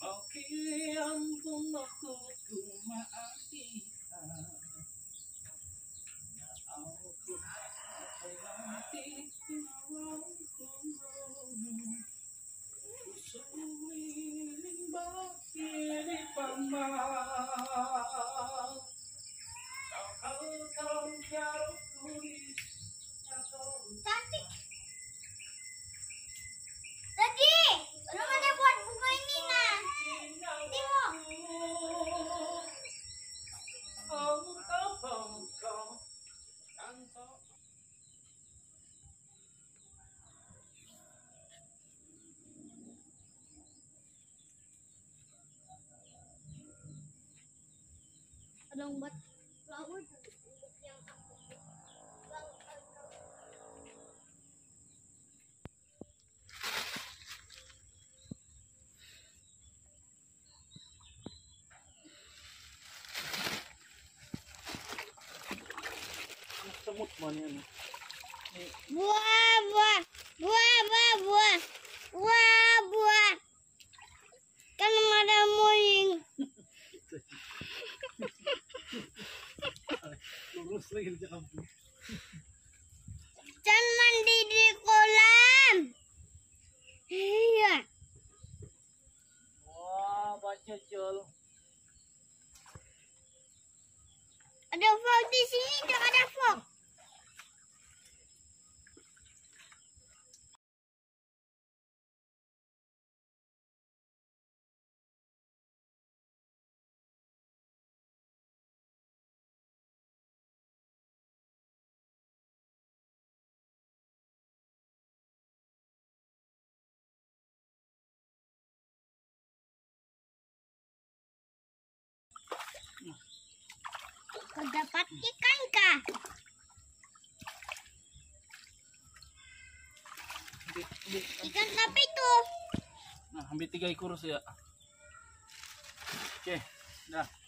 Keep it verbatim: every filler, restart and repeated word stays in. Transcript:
Oke, ampun aku kumaafkan. Ya ampun, apa mati nawangku. Usuling bakiri pamal. Kau kau jauh tulis Cantik. Tadi, belum ada buat buku ini nah. Tengok. Ada yang buat laut yang semut mana ini? buah buah buah buah buah buah buah kan ada moing Lurus lagi di kampung. jangan mandi di kolam. Iya. Wah, baca jol. Ada fog di sini, tidak ada fog. Kau dapat ikan kah? Ikan apa itu? Nah, ambil tiga ekor ya. Oke, dah.